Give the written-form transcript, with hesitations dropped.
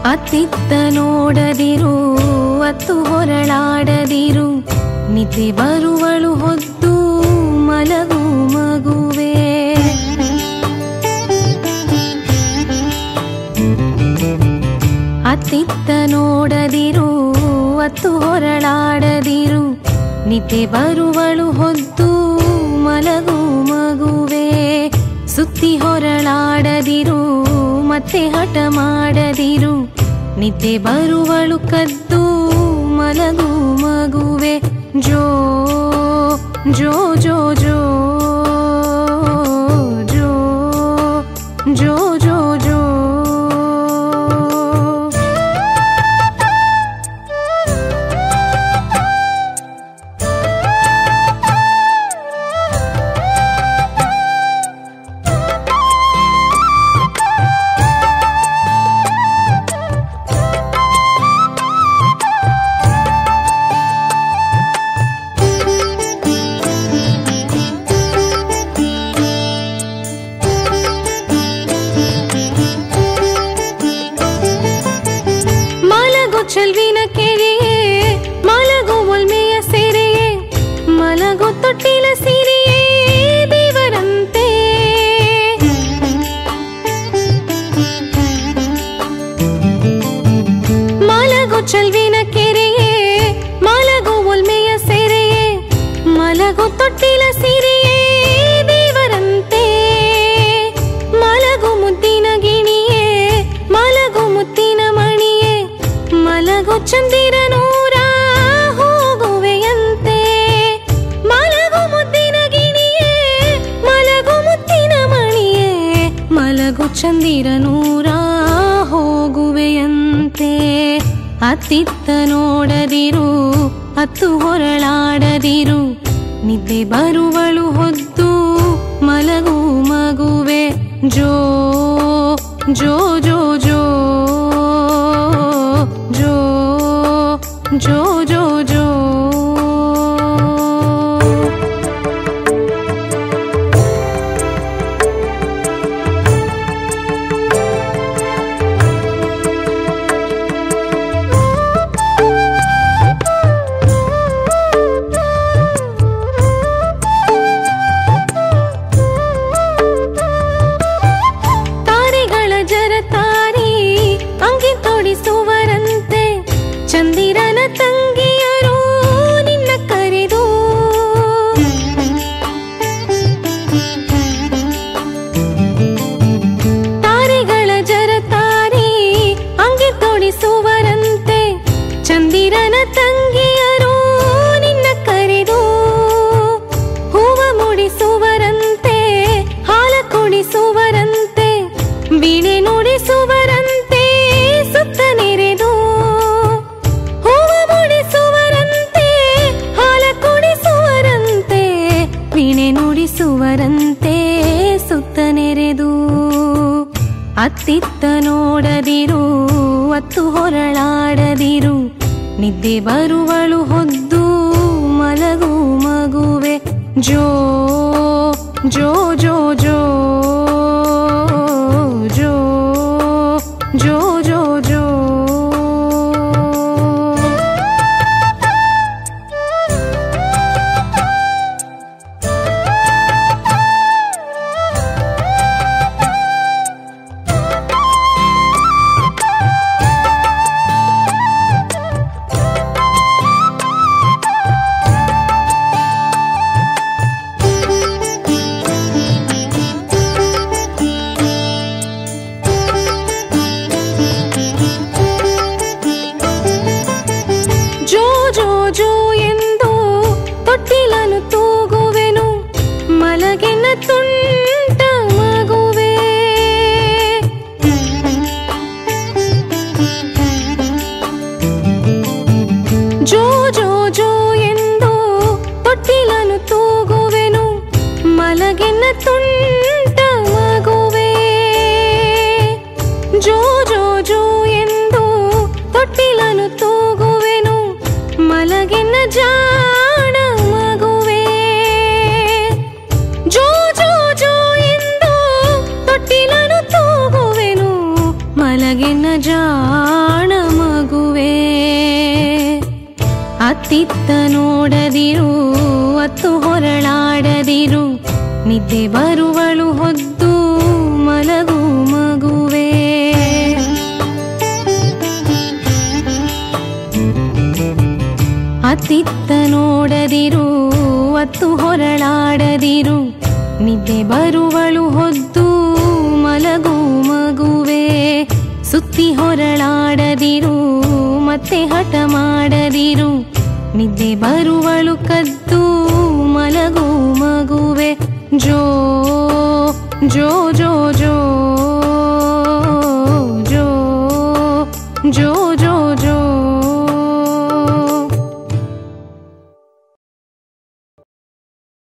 ಅತ್ತಿತ್ತ ನೋಡದಿರು ಅತ್ತು ಹೊರಳಾಡದಿರು ನಿದ್ದೆ ಬರುವಳು ಹೊದ್ದು ಮಲಗು ಮಗುವೆ. ಅತ್ತಿತ್ತ ನೋಡದಿರು ಅತ್ತು ಹೊರಳಾಡದಿರು ನಿದ್ದೆ ಬರುವಳು ಹೊದ್ದು ಮಲಗು ಮಗುವೆ. ಸುತ್ತಿ ಹೊರಳಾಡದಿರು ಮತ್ತೆ ಹಠ ಮಾಡದಿರು ನಿದ್ದೆ ಬರುವಳು ಕದ್ದು ಮಲಗು ಮಗುವೆ. ಜೋ ಜೋ ಜೋ ಜೋ ಜೋ ಜೋ ಜೋ ಜೋ. ಚೆಲ್ವಿನ ಕೆರೆಯೇ ಮಲಗು ಒಲ್ಮೆಯ ಸೆರೆಯೇ ಮಲಗು ತೊಟ್ಟಿಲ ಸಿರಿಯೇ ದೇವರಂತೆ. ಮಲಗು ಚೆಲ್ವಿನ ಕೆರೆಯೇ ಮಲಗು ಒಲ್ಮೆಯ ಸೆರೆಯೇ ಮಲಗು ತೊಟ್ಟಿಲ ಸಿರಿಯೇ ದೇವರಂತೆ. ಮಲಗು ಮುದ್ದಿನ ಗಿಣಿಯೇ ಮಲಗು ಮುತ್ತಿನ ಮಣಿಯೇ ಮಲಗು ಚಂದಿರನೂರ ಹೋಗುವೆಯಂತೆ. ಮಲಗು ಮುದ್ದಿನ ಗಿಣಿಯೇ ಮಲಗು ಮುತ್ತಿನ ಮಣಿಯೇ ಮಲಗು ಚಂದಿರನೂರ ಹೋಗುವೆಯಂತೆ. ಅತ್ತಿತ್ತ ನೋಡದಿರು ಅತ್ತು ಹೊರಳಾಡದಿರು ನಿದ್ದೆ ಬರುವಳು ಹೊದ್ದು ಮಲಗು ಮಗುವೆ. ಜೋ ಜೋ ಜೋ ಜೋ ಜೋ ಜೋ ಜೋ ಜೋ. ತಾರೆಗಳ ಜರತಾರಿ ಅಂಗಿ ತೊಡಿಸುವರಂತೆ ಚಂದಿರನ ತಂಗಿಯರು ನಿನ್ನ ಕರೆದು. ತಾರೆಗಳ ಜರತಾರಿ ಅಂಗಿ ತೊಡಿಸುವರಂತೆ ಚಂದಿರನ ತಂಗಿಯರು ನಿನ್ನ ಕರೆದು. ಹೂವ ಮುಡಿಸುವರಂತೆ ಹಾಲ ಕುಡಿಸುವರಂತೆ ವೀಣೆ ನುಡಿಸುವರಂತೆ ಸುತ್ತ ನೆರೆದು. ಹೂವ ಮುಡಿಸುವರಂತೆ ಹಾಲ ಕುಡಿಸುವರಂತೆ ವೀಣೆ ನುಡಿಸುವರಂತೆ ಸುತ್ತ ನೆರೆದು. ಅತ್ತಿತ್ತ ನೋಡದಿರು ಅತ್ತು ಹೊರಳಾಡದಿರು ನಿದ್ದೆ ಬರುವಳು ಹೊದ್ದು ಮಲಗು ಮಗುವೆ. ಜೋ ಜೋ ಜೋ ಜೋ ಜೋ ಜೋ ಜೋ ಜೋ. ಜೋ ಜೋ ಜೋ ಎಂದು ತೊಟ್ಟಿಲನು ತೂಗುವೆನು ಮಲಗಿನ ತುಂಟ ಮಗುವೆ. ಜೋ ಜೋ ಜೋ ಎಂದು ತೊಟ್ಟಿಲನು ತೂಗುವೆನು ಮಲಗಿನ ತುಂಟ ಮಗುವೆ. ಜೋ ಜೋ ಜೋ ಎಂದು ತೊಟ್ಟಿಲನು ತೂಗುವೆನು ಮಲಗಿನ ಜಾಣ ಮಗುವೆ. ಜೋ ಜೋ ಜೋ ಎಂದು ತೊಟ್ಟಿಲನು ತೂಗುವೆನು ಮಲಗಿನ ಜಾಣ ಅತ್ತಿತ್ತ ನೋಡದಿರು ಅತ್ತು ಹೊರಳಾಡದಿರು ನಿದ್ದೆ ಬರುವಳು ಹೊದ್ದು ಮಲಗು ಮಗುವೇ. ಅತ್ತಿತ್ತ ನೋಡದಿರು ಅತ್ತು ಹೊರಳಾಡದಿರು ನಿದ್ದೆ ಬರುವಳು ಹೊದ್ದು ಮಲಗು ಮಗುವೇ. ಸುತ್ತಿ ಹೊರಳಾಡದಿರು ಮತ್ತೆ ಹಠ ಮಾಡದಿರು ನಿದ್ದೆ ಬರುವಳು ಕದ್ದು ಮಲಗು ಮಗುವೆ. ಜೋ ಜೋ ಜೋ ಜೋ ಜೋ ಜೋ